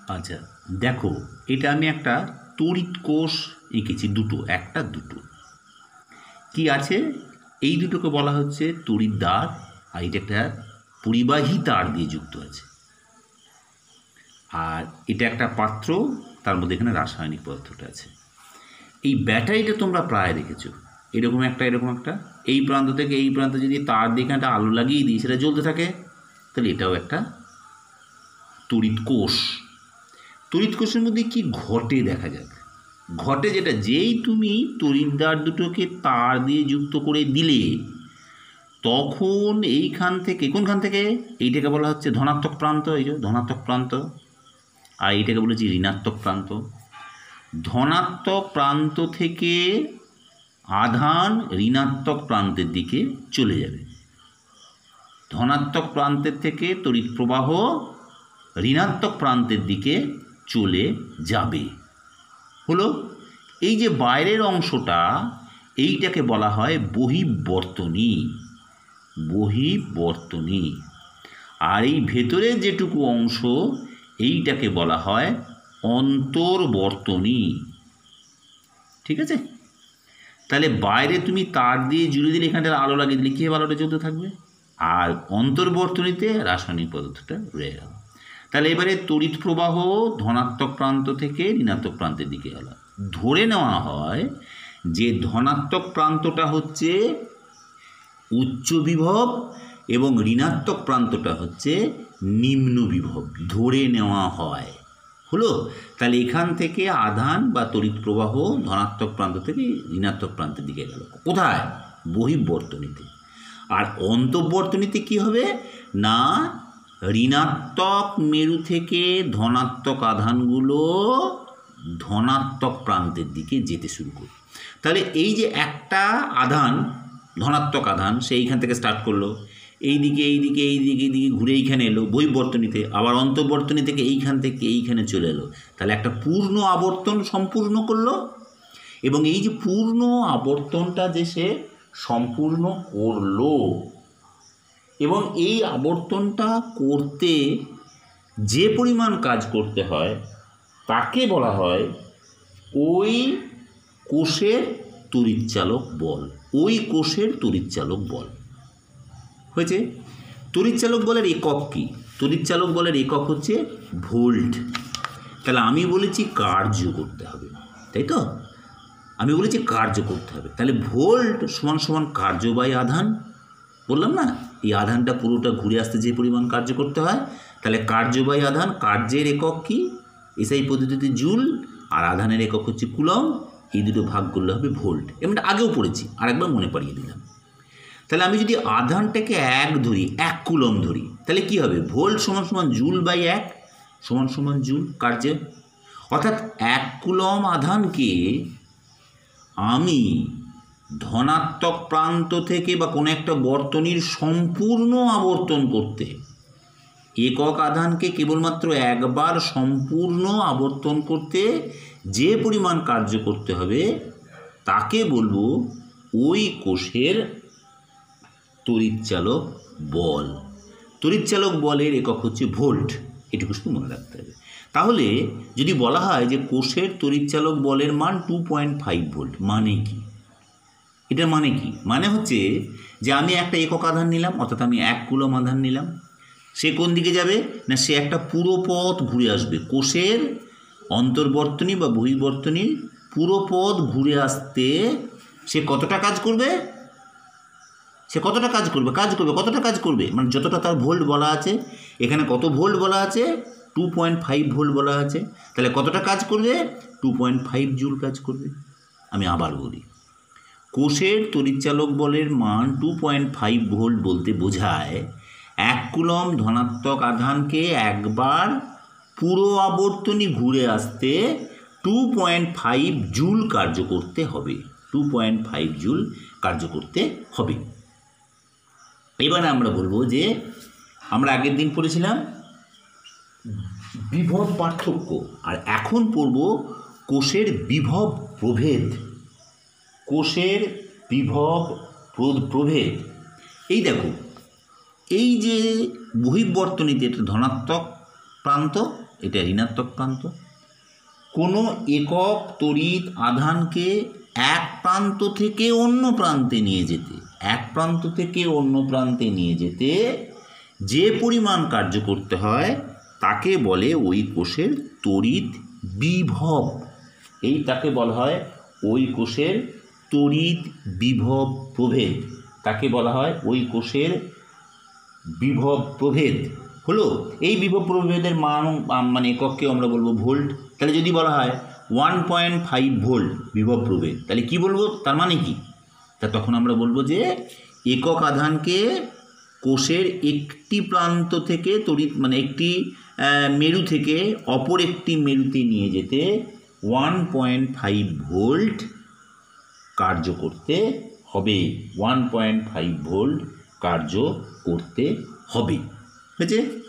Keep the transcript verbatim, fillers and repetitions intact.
আচ্ছা দেখো, এটা আমি একটা তড়িৎ কোষ এঁকেছি, দুটো, একটা দুটো কি আছে, এই দুটোকে বলা হচ্ছে তড়িৎ দ্বার, আর এটা একটা পরিবাহী তার দিয়ে যুক্ত আছে। আর এটা একটা পাত্র, তার মধ্যে এখানে রাসায়নিক পদার্থটা আছে। এই ব্যাটারিটা তোমরা প্রায় দেখেছো, এরকম একটা এরকম একটা, এই প্রান্ত থেকে এই প্রান্ত যদি তার দিয়ে একটা আলো লাগিয়ে দিই সেটা জ্বলতে থাকে, তাহলে এটাও একটা তড়িৎ কোষ। তড়িৎ কোষের মধ্যে কি ঘটে দেখা যাক। ঘটে যেটা, যেই তুমি তড়িৎদ্বার দুটোকে তার দিয়ে যুক্ত করে দিলে, তখন এইখান থেকে, কোনখান থেকে, এইটাকে বলা হচ্ছে ধনাত্মক প্রান্ত, এই যে ধনাত্মক প্রান্ত, আর এইটাকে বলেছি ঋণাত্মক প্রান্ত। ধনাত্মক প্রান্ত থেকে আধান ঋণাত্মক প্রান্তের দিকে চলে যাবে। ধনাত্মক প্রান্তের থেকে তড়িৎ প্রবাহ ঋণাত্মক প্রান্তের দিকে চলে যাবে। হলো, এই যে বাইরের অংশটা, এইটাকে বলা হয় বহির্বর্তনী, বহির্বর্তনী। আর এই ভেতরের যেটুকু অংশ, এইটাকে বলা হয় অন্তর্বর্তনী। ঠিক আছে, তাহলে বাইরে তুমি তার দিয়ে জুড়ে দিলে, এখানটা আলো লাগিয়ে দিলে, কী আলোটা জ্বলতে থাকবে, আর অন্তর্বর্তনীতে রাসায়নিক পদার্থটা রয়ে গেল। তাহলে এবারে তড়িৎ প্রবাহ ধনাত্মক প্রান্ত থেকে ঋণাত্মক প্রান্তের দিকে গেল। ধরে নেওয়া হয় যে ধনাত্মক প্রান্তটা হচ্ছে উচ্চ বিভব এবং ঋণাত্মক প্রান্তটা হচ্ছে নিম্ন বিভব, ধরে নেওয়া হয়। হলো, তাহলে এখান থেকে আধান বা তড়িৎ প্রবাহ ধনাত্মক প্রান্ত থেকে ঋণাত্মক প্রান্তের দিকে গেল। কোথায়? বহির্বর্তনীতে। আর অন্তর্বর্তনীতে কি হবে না, ঋণাত্মক মেরু থেকে ধনাত্মক আধানগুলো ধনাত্মক প্রান্তের দিকে যেতে শুরু করবে। তাহলে এই যে একটা আধান, ধনাত্মক আধান, সে এইখান থেকে স্টার্ট করলো, এই দিকে এই দিকে এই দিকে এই দিকে ঘুরে এইখানে এলো বহির্বর্তনীতে, আবার অন্তর্বর্তনী থেকে এইখান থেকে এইখানে চলে এলো। তাহলে একটা পূর্ণ আবর্তন সম্পূর্ণ করলো। এবং এই যে পূর্ণ আবর্তনটা যে সে সম্পূর্ণ করলো, এবং এই আবর্তনটা করতে যে পরিমাণ কাজ করতে হয়, তাকে বলা হয় ওই কোষের তড়িৎচালক বল, ওই কোষের তড়িৎচালক বল। হয়েছে? তড়িৎচালক বলের একক কী? তড়িৎচালক বলের একক হচ্ছে ভোল্ট। তাহলে আমি বলেছি কার্য করতে হবে, তাই তো? আমি বলেছি কার্য করতে হবে, তাহলে ভোল্ট সমান সমান কার্য বাই আধান। বললাম না, এই আধানটা পুরোটা ঘুরে আসতে যে পরিমাণ কার্য করতে হয়, তাহলে কার্য বাই আধান, কার্যের একক কি? এসআই পদ্ধতিতে জুল, আর আধানের একক হচ্ছে কুলম। এই দুটো ভাগ করলে হবে ভোল্ট। এমনটা আগেও পড়েছি, আরেকবার মনে পাড়িয়ে দিলাম। তাহলে আমি যদি আধানটাকে এক ধরি, এক কুলম ধরি, তাহলে কি হবে? ভোল্ট সমান সমান জুল বাই এক সমান সমান জুল কার্যে। অর্থাৎ এক কুলম আধানকে আমি ধনাত্মক প্রান্ত থেকে বা কোনো একটা বর্তনীর সম্পূর্ণ আবর্তন করতে, একক আধানকে কেবলমাত্র একবার সম্পূর্ণ আবর্তন করতে যে পরিমাণ কার্য করতে হবে, তাকে বলবো ওই কোষের তড়িৎচালক বল। তড়িৎচালক বলের একক হচ্ছে ভোল্ট, এটুকু শুধু মনে রাখতে হবে। তাহলে যদি বলা হয় যে কোষের তড়িৎচালক বলের মান টু পয়েন্ট ফাইভ ভোল্ট, মানে কি? এটার মানে কি? মানে হচ্ছে যে আমি একটা একক আধান নিলাম, অর্থাৎ আমি এক কুলম আধান নিলাম, সে কোন দিকে যাবে না, সে একটা পুরো পথ ঘুরে আসবে। কোষের অন্তর্বর্তনী বা বহির্বর্তনীর পুরো পথ ঘুরে আসতে সে কতটা কাজ করবে? সে কতটা কাজ করবে? কাজ করবে কতটা কাজ করবে মানে যতটা তার ভোল্ট বলা আছে, এখানে কত ভোল্ট বলা আছে? টু পয়েন্ট ফাইভ ভোল্ট বলা আছে। তাহলে কতটা কাজ করবে? টু পয়েন্ট ফাইভ জুল কাজ করবে। আমি আবার বলি, কোষের তড়িৎচালক বলের মান টু পয়েন্ট ফাইভ ভোল্ট বলতে বোঝায় এক কুলম ধনাত্মক আধানকে একবার পুরো আবর্তনী ঘুরে আসতে টু পয়েন্ট ফাইভ জুল কার্য করতে হবে। টু পয়েন্ট ফাইভ জুল কার্য করতে হবে। এবার আমরা বলবো যে আমরা আগের দিন পড়েছিলাম বিভব পার্থক্য, আর এখন পড়ব কোষের বিভব প্রভেদ। কোষের বিভব প্রভেদ। এই দেখো, এই যে বহির্বর্তনীতে এটা ধনাত্মক প্রান্ত, এটা ঋণাত্মক প্রান্ত। কোনো একক তড়িৎ আধানকে এক প্রান্ত থেকে অন্য প্রান্তে নিয়ে যেতে এক প্রান্ত থেকে অন্য প্রান্তে নিয়ে যেতে যে পরিমাণ কার্য করতে হয় তাকে বলে ওই কোষের তড়িৎ বিভব। এই তাকে বলা হয় ওই কোষের তড়িৎ বিভব প্রভেদ। তাকে বলা হয় ওই কোষের বিভব প্রভেদ। হলো, এই বিভব প্রভেদের মান মানে একককেও আমরা বলবো ভোল্ট। তাহলে যদি বলা হয় ওয়ান পয়েন্ট ফাইভ ভোল্ট বিভব প্রভেদ, তাহলে কি বলবো, তার মানে কি? তা তখন আমরা বলবো যে একক আধানকে কোষের একটি প্রান্ত থেকে তড়িৎ মানে একটি মেরু থেকে অপর একটি মেরুতে নিয়ে যেতে ওয়ান পয়েন্ট ফাইভ ভোল্ট কার্য করতে হবে। ওয়ান পয়েন্ট ফাইভ ভোল্ট কার্য করতে হবে। হয়েছে?